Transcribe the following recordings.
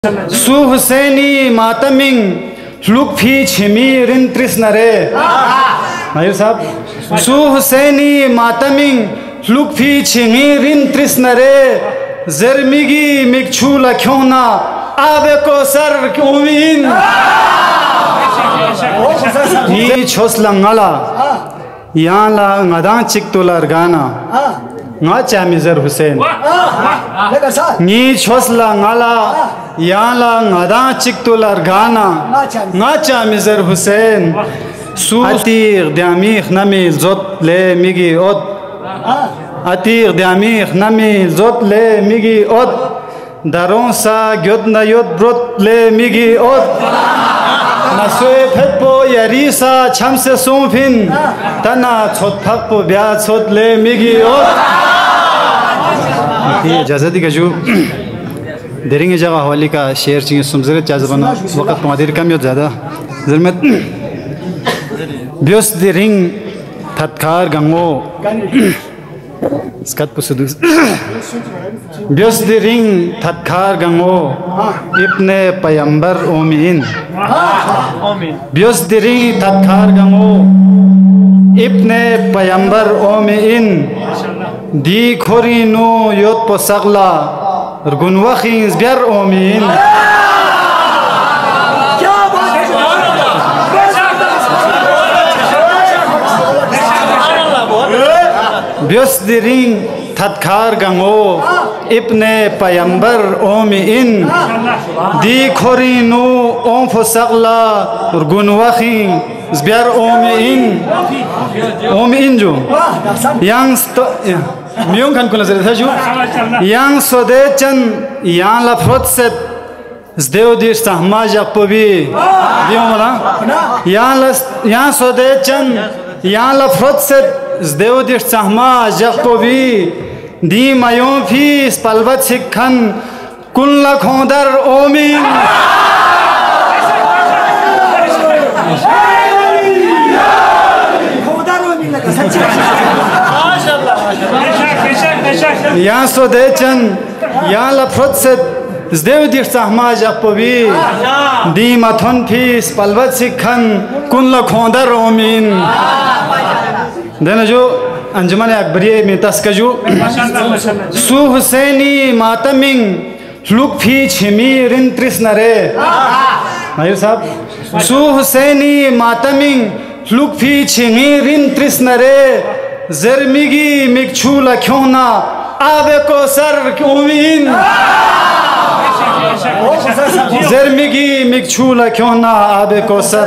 Su Husseini Mataming Lukfi Chimi Rin Trisnare Mayur Sahab Su Husseini Mataming Lukfi Chimi Rin Trisnare Zermigi Mikchula Kyona Abe ko sar umin Ni Choslangala Yala Ngadan Chiktular Gana Nga Chamizar Hussein Ni Chosla Ngala Yala Ngada Chiktular Gana Nga Chamizar Hussein Su Atir Diamich Nami Zot Le Migi Od Atir Diamich Nami Zot Le Migi Od Daron Sa Gyod Na Yod Brot Le Migi Od Nasue Petpo Yarisa Chamse Sumpin Tana Chot Pakpo Bia Chot Le Migi Od ये इजाज़त ही कजू देरेंगे जगह हवाली का शेर चाहिए सुमज़रे चाज़ बना वक्त तुम्हारी कम या ज़्यादा ज़रूरत ब्योस देरिंग थत्कार गंगो स्कत पुसुदु ब्योस देरिंग थत्कार गंगो इब्ने पैगंबर ओमीन ब्योस देरिंग थत्कार गंगो इब्ने पैगंबर ओमीन Di khorinu yot posagla Rgunwakhins biar omin Bios diring Thatkar gango Ibne payambar omin Di khorinu om posagla Rgunwakhins biar omin Omin jo Yang Miung kan kula zere thaju yang sodechan yang la frotset zdeo dir sahma jakpobi diomala yang sodechan yang la frotset zdeo dir sahma jakpobi di mayon phi spalvat sikhan kun la khondar omin Yang sodechan, yang la frotset, zdeo dir sahma jakpobi, di mathon phis palvat sikhan kun la khondar omin. Dena jo anjuman akbariye mein taskaju. Su Husseini mataming lukfi chimi rin trisnare. Mayur sahab. Su Husseini mataming lukfi chimi rin trisnare. Zermigi mikchula kyona abe ko sar umin Zermigi mikchula kyona abe ko sar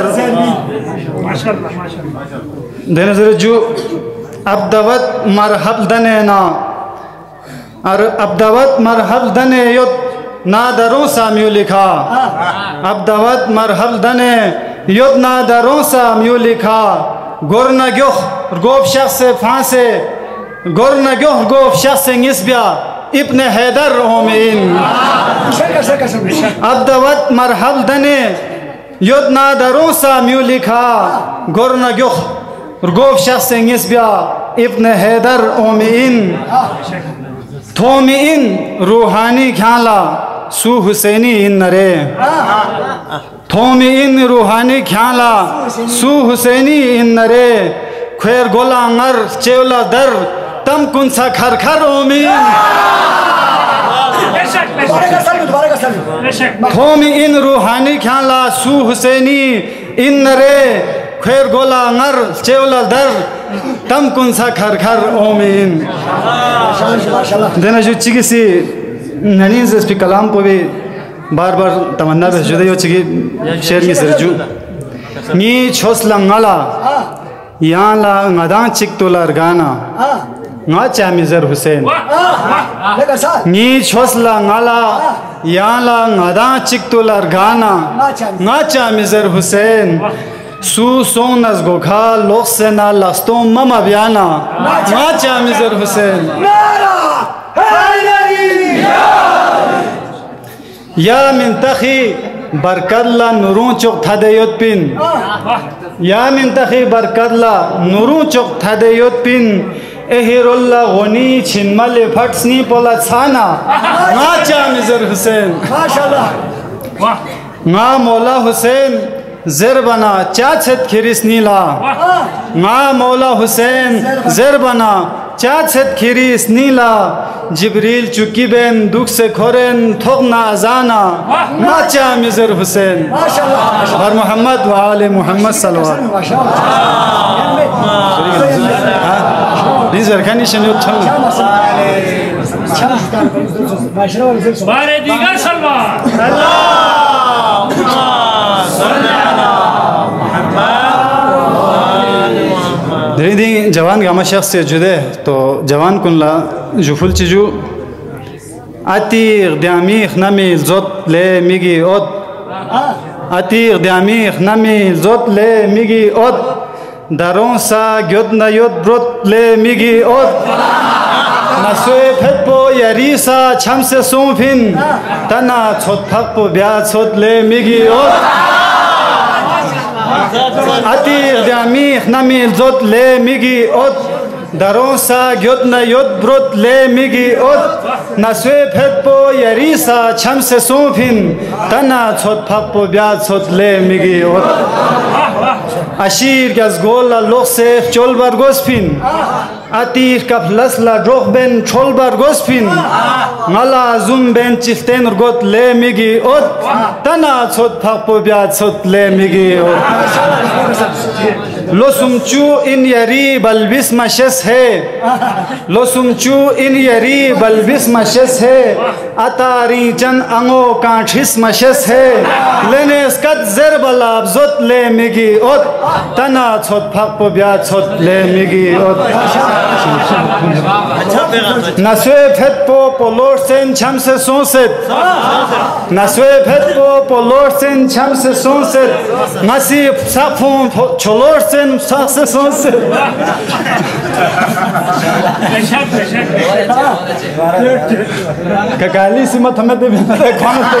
Dena zerju abdavat marhab dane na Ar abdavat marhab dane yod na daron sa miu likha Abdavat marhab dane yod na daron sa miu likha Gorna gyoh gof shakhs faanse Gorna gyoh gof shakhs nisbya Ibn Haydar omin Abdavat marhab dane Yodna daron sa miu likha Gorna gyoh gof shakhs nisbya Ibn Haydar omin Thomi in ruhani khala Su Husseini in nare Thomi in ruhani khala Su Husseini in nare Khwer gola ngar chewla dar Tam kunsa khar khar omin Thomi in ruhani khala Su Husseini in nare Khwer gola ngar chewla dar Tam kunsa khar khar omin Dena jo chigisi Nanin se spi kalam ko bhi bar tamanna be jude yo chigi sher mi serju ni choslangala yala ngadan chiktular gana nga chamizar Hussein ni choslangala yala ngadan chiktular gana nga chamizar Hussein su sonas gokha loksena lastom mama biana nga chamizar Hussein Ya mintakhi barkadla nurun chok thadayot pin Ya mintakhi barkadla nurun chok thadayot pin Ehirullah Ghani Chinmale Fatsni Pola Tsana Nacha Mizar Hussein MashaAllah nga Mola Hussein zerbana chachet khiris nila nga Mola Hussein zerbana chachet khiris nila Jibril chuki ben duk se khoren thogna azana nga cha mizr Hussein bar Muhammad wa ali Muhammad salawat These are condition you tell Bare digar salwa Dering जवान गामा शख्स से जुदे तो जवान कुनला जुफुल चीजू आतीर दियामी खनामी जोत ले मिगी ओद आतीर दियामी खनामी जोत ले मिगी ओद दारों सा ग्योत ना योत ब्रोत ले मिगी ओद नसुए फेटपो यारी सा छम से सोफिन तना छोट फकपो ब्या छोट ले मिगी ओद आतीर दियामी खनामी जोत ले मिगी ओद दारों सा ग्योत ना योत ब्रोत ले मिगी ओद नसुए फेटपो यारी सा छम से सोफिन तना छोट फकपो ब्या छोट ले मिगी ओद Ashir gas gola lokse cholbar gospin Atir kaplas la drog ben cholbar gospin Ngala zum ben chiften got le migi od Tana chot phakpo bya chot le migi od Losum chu in yari balbis mashes hai Losum chu in yari balbis mashes hai Atari chan ango kanthis mashes hai Lenes kat zerbalab zot le migi od Tana chot phakpo bya chot le migi od Naswe phetpo polor sen cham se sonset Naswe phetpo polor sen cham se sonset Nasi sapfon cholor sen sak se sonset Kakali sima thamete bina khana to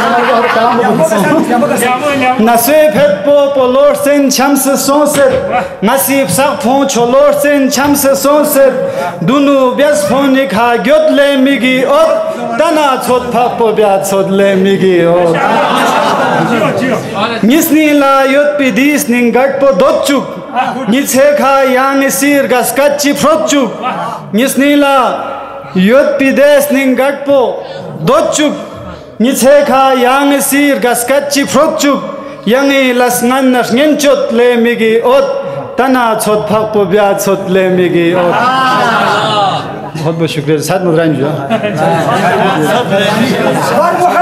Naswe phetpo polor sen cham se sonset Nasib sapfon cholor sen cham se sonset Dunu bias phone kha gyot le migi od Tana chot phakpo bya chot le migi od Nisni la yot pidis ningat po dotchuk Nitse kha yang sir gaskachi frotchuk Nisni la yot pides ningat po dotchuk Nitse kha yang sir gaskachi frotchuk Yangi las ngan nas ngenchot le migi od Tana chot phakpo bya chot le migi od बहुत बहुत शुक्रिया साथ मुद्राएं जो